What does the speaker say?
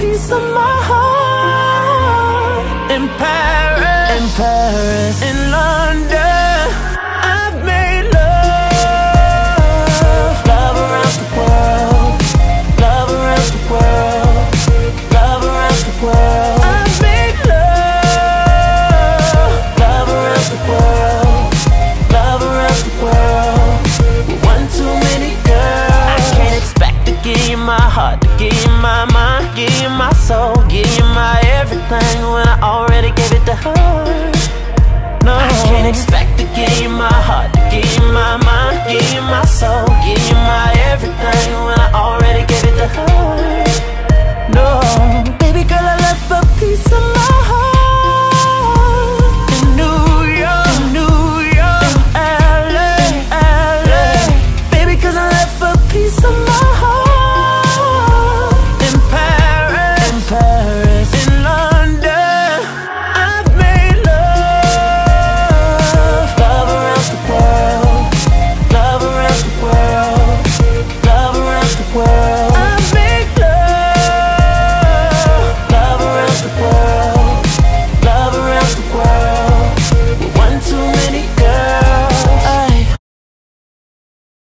piece of my heart. In Paris, in London, I've made love, love around the world, love around the world, love around the world. I've made love, love around the world, love around the world. With one too many girls. I can't expect to give you my heart, to give you my mind, give you my soul, give you my everything when I already gave it to her. No, I can't expect to give you my heart, to give you my mind, give you my soul, give you my everything when I already gave it to